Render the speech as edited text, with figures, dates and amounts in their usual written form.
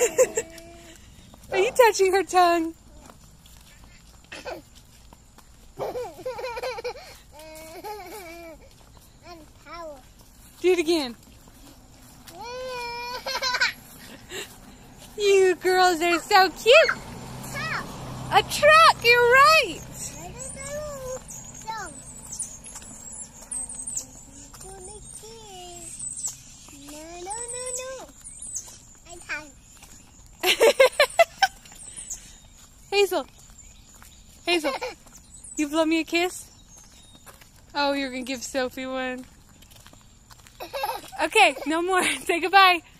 Are you touching her tongue? Do it again. You girls are so cute. A truck, you're right. Hazel, you blow me a kiss? Oh, you're going to give Sophie one. Okay, no more. Say goodbye.